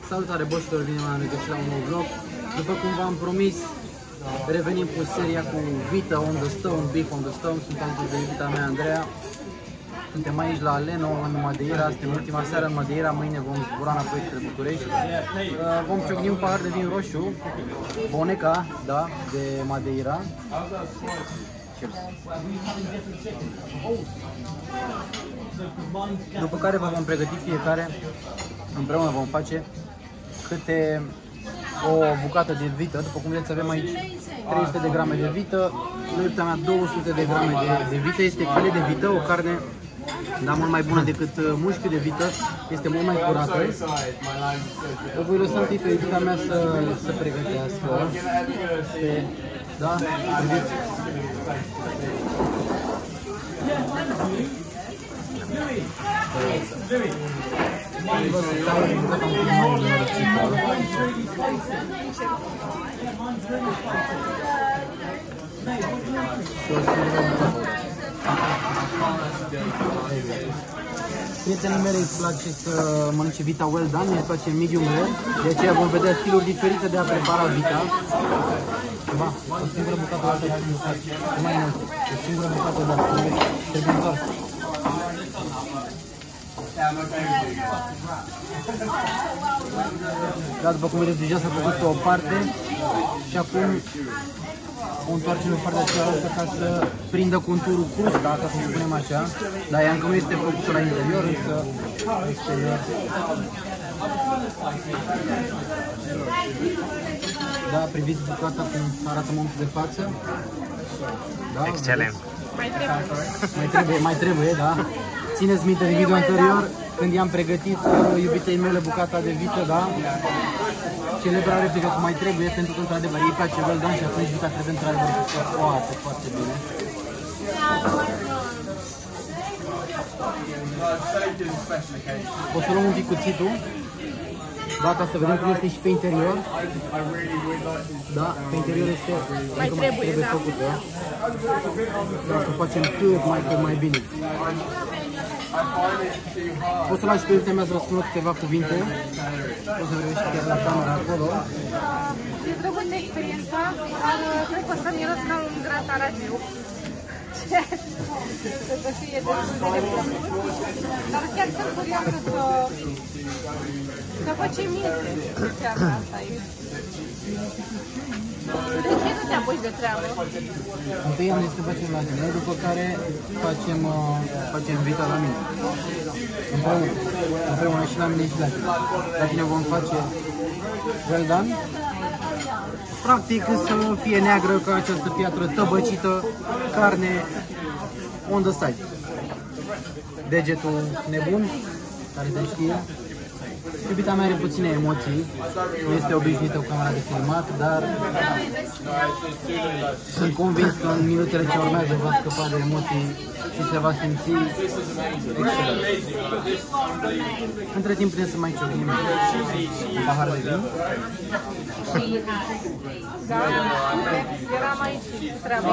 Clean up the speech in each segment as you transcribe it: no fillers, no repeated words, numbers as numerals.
Salutare boșilor, bine m-am regăsit la un nou vlog. După cum v-am promis, revenim cu seria cu vită on the stone, beef on the stone. Sunt alături de iubita mea, Andreea. Suntem aici la Leno, în Madeira. Suntem ultima seară în Madeira, mâine vom zbura înapoi spre București. Vom ciocni un pahar de vin roșu, Boneca, da, de Madeira. Cheers. După care vă vom pregăti fiecare, împreună vom face câte o bucată de vită. După cum vedeți, avem aici 300 de grame de vită, la mea 200 de grame de vită. Este filet de vită, o carne mult mai bună decât mușchiul de vită, este mult mai curată. O voi lăsa întâi pe iubita mea să pregătească. Da? Vedeți? Prietenii mele îi place să mănânce vita well done, îi place medium rare, de aceea vom vedea stiluri diferite de a prepara vita. Ba, o singură bucată de altă mai mult, o singură bucată de altă trebuie întoarcă. Da, după cum vedeți, deja s-a făcut pe o parte și acum o întoarcem în partea cealaltă ca să prindă conturul crusta, ca să spunem așa. Dar ea încă nu este făcută la interior, însă exterior. Da, priviți bucata cum arată momentul de față. Da, excelent! Mai trebuie, da. Țineți minte de video anterior, când i-am pregătit iubitei mele bucata de vită, da? Celebra replică cum mai trebuie, pentru că într-adevăr îi place well done și atunci vita trebuie într-adevăr foarte, foarte bine. O să luăm un pic cuțitul. Gata, să vedem cum este și pe interior. Da, pe interior este mai trebuie făcut, da? Da, să facem cât mai bine. O să lași pe ultima mea să vă spun câteva cuvinte. O să vreau și chiar la camera acolo. E drăguță experiența, dar cred că o să miros ca un grătar agiu. Să fie destul de neplăcut. Dar chiar sunt curioasă să facem mieste seara asta aici. De ce nu te apuci de treabă? Întâi am zis că facem la tine, după care facem vita la mine. Împreună și la mine și la tine. La tine vom face well done. Practic să fie neagră ca această piatră tăbăcită, carne on the side. Degetul nebun, care se știe. Iubita mea are puține emoții, nu este obișnuită cu camera de filmat, dar sunt convins că în minutele ce urmează va scăpa de emoții și se va simți excelent. Între timp putem să mai ciocnim un pahar de vin. Eram aici cu treaba.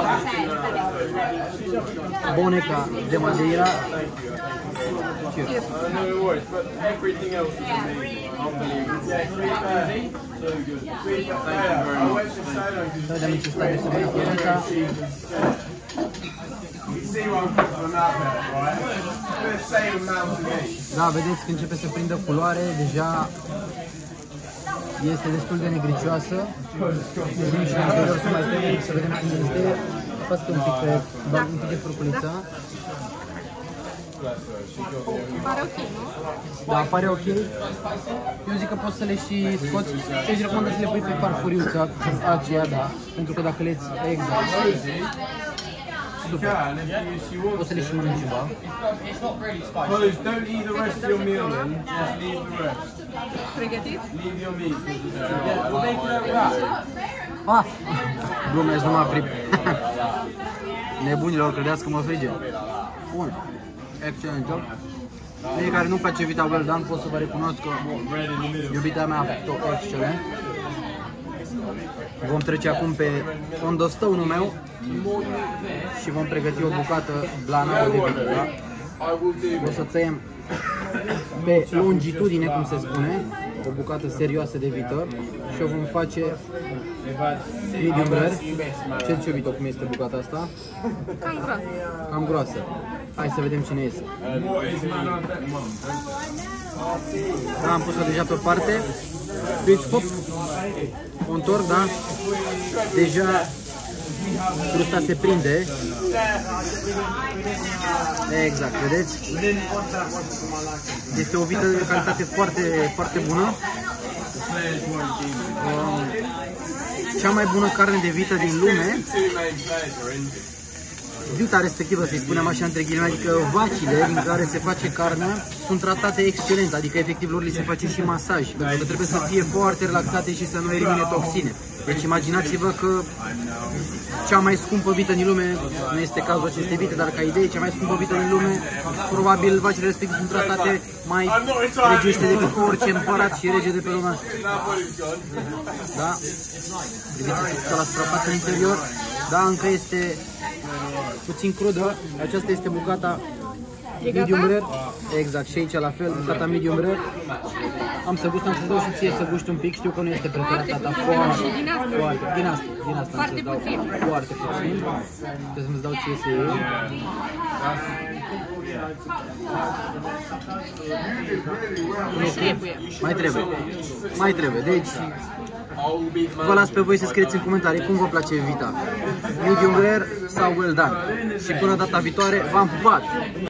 Boneca de Madeira. Cheers. Să vedem ce stare să vedem Boneca. Da, vedeți că începe să prindă culoare, deja este destul de negricioasă. Vedem și în interior să mai tăiem, să vedem cum este. Apasă un pic de furculița. Pare ok, nu? Da, pare ok. Eu zic că poți să le și scoți și îți recomand să le pui pe farfuriuța aceea, da. Pentru că dacă le-ți exact. Super. Poți să le și mănânci ceva. Pregătit? Ah! Glumesc, nu mă frip. Nebunilor, credeți că mă frige. Bun. Excelentă. Cei care nu face vita well done pot să vă recunosc că iubita mea a făcut-o excelent. Vom trece acum pe on the stone-ul meu și vom pregăti o bucată blană de vită, da? O să tăiem pe longitudine, cum se spune, o bucată serioasă de vită și o vom face medium rare. Ce zice Vito, cum este bucata asta? Cam groasă. Cam groasă. Hai să vedem cine iese. Da, am pus-o deja pe parte. Deci, hop, o întorc, da? Deja crusta se prinde. Exact, vedeți? Este o vită de calitate foarte, foarte bună. Cea mai bună carne de vită din lume. Vita respectivă, să-i spunem așa între ghilimele, adică vacile din care se face carnea sunt tratate excelent, adică efectiv lor li se face și masaj, pentru că trebuie să fie foarte relaxate și să nu elimine toxine. Deci imaginați-vă că cea mai scumpă vită din lume, nu este cazul acestei vite, dar ca idee, cea mai scumpă vită din lume, probabil vacile respective sunt tratate mai regește decât orice împărat și rege de pe lumea asta. Da? Priviți la suprafață în interior, da, încă este puțin crudă. Aceasta este bucata medium rare. Exact, și aici la fel, bucata medium rare. Am să gust, am să dau și ție să guști un pic, știu că nu este preferata ta. Din asta foarte puțin. Foarte puțin. Trebuie să-mi dau ție să iei. Mai trebuie. Deci, vă las pe voi să scrieți în comentarii cum vă place vita. Medium rare sau well done. Și până data viitoare, v-am pupat!